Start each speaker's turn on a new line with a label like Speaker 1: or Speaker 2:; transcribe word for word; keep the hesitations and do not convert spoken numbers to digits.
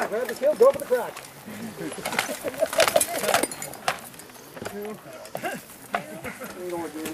Speaker 1: Grab the kill, go for the crack. You know what, dude?